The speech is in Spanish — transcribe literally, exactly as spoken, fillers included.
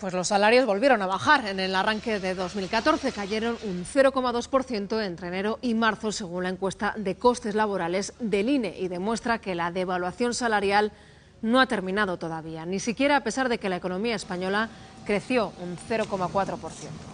Pues los salarios volvieron a bajar. En el arranque de dos mil catorce cayeron un cero coma dos por ciento entre enero y marzo, según la encuesta de costes laborales del I N E, y demuestra que la devaluación salarial no ha terminado todavía, ni siquiera a pesar de que la economía española creció un cero coma cuatro por ciento.